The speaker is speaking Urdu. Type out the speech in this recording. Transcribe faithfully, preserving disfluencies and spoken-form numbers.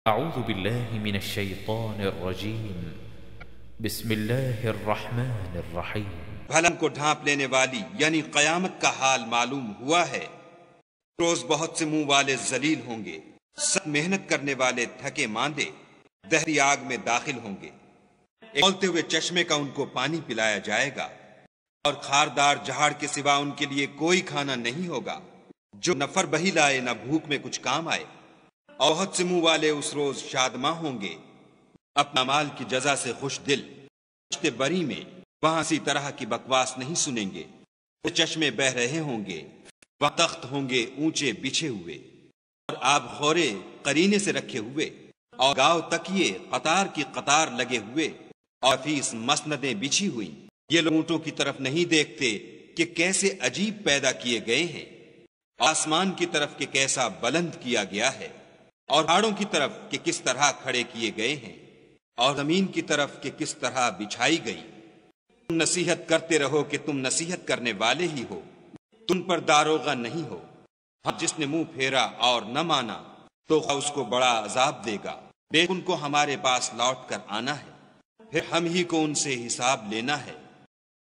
اعوذ باللہ من الشیطان الرجیم بسم اللہ الرحمن الرحیم۔ بھلم کو ڈھانپ لینے والی یعنی قیامت کا حال معلوم ہوا ہے۔ روز بہت سے منہ والے ذلیل ہوں گے، سب محنت کرنے والے تھکے ماندے دہری آگ میں داخل ہوں گے۔ کھولتے ہوئے چشمے کا ان کو پانی پلایا جائے گا، اور خاردار جھاڑ کے سوا ان کے لیے کوئی کھانا نہیں ہوگا جو نہ فر بہی لائے نہ بھوک میں کچھ کام آئے۔ اور بہت سے منہ والے اس روز شادماں ہوں گے، اپنا مال کی جزا سے خوش دل، رشتے بری میں وہاں اسی طرح کی بکواس نہیں سنیں گے۔ چشمے بہ رہے ہوں گے، وہاں تخت ہوں گے اونچے بچھے ہوئے، اور آب خورے قرینے سے رکھے ہوئے، اور گاؤ تکیے قطار کی قطار لگے ہوئے، اور فیس مسندیں بچھی ہوئی۔ یہ لوگ اونٹوں کی طرف نہیں دیکھتے کہ کیسے عجیب پیدا کیے گئے ہیں، آسمان کی طرف کہ کیسا بلند کیا گیا ہے، اور پہاڑوں کی طرف کہ کس طرح کھڑے کیے گئے ہیں، اور زمین کی طرف کہ کس طرح بچھائی گئی۔ تم نصیحت کرتے رہو کہ تم نصیحت کرنے والے ہی ہو، تم پر داروغہ نہیں ہو۔ ہم جس نے منہ پھیرا اور نہ مانا تو اس کو بڑا عذاب دے گا، بے ان کو ہمارے پاس لوٹ کر آنا ہے، پھر ہم ہی کو ان سے حساب لینا ہے۔